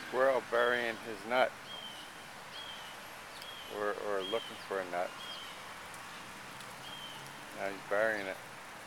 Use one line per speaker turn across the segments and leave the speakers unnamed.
squirrel burying his nut, or looking for a nut. Now he's burying it.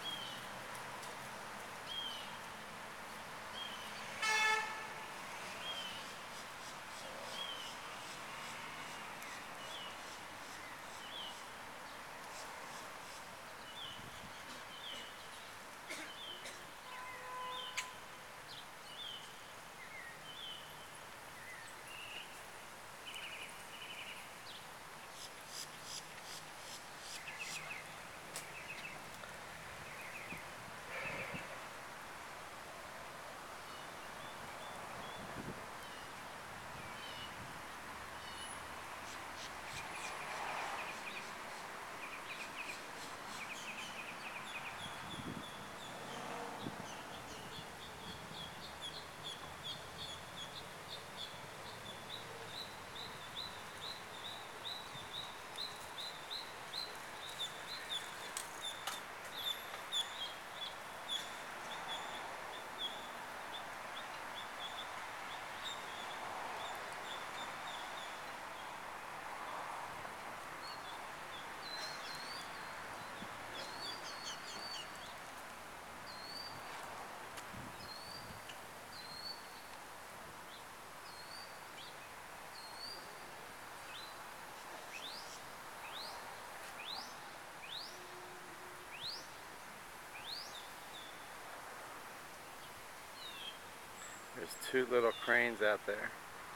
There's two little cranes out there.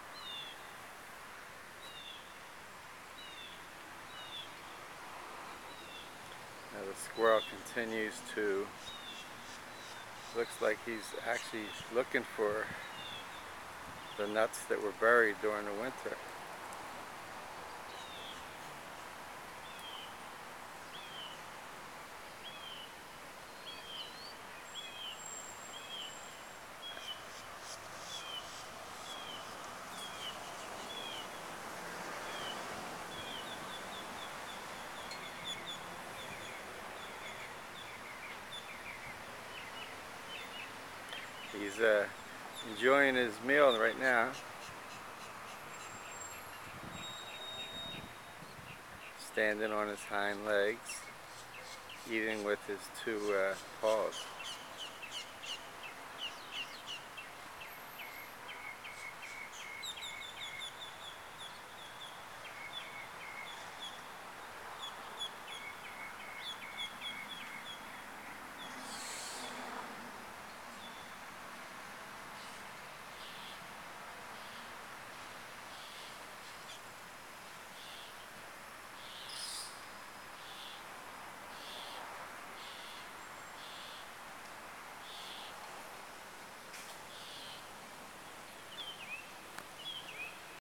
Now the squirrel continues to, looks like he's actually looking for the nuts that were buried during the winter. He's enjoying his meal right now. Standing on his hind legs, eating with his two paws.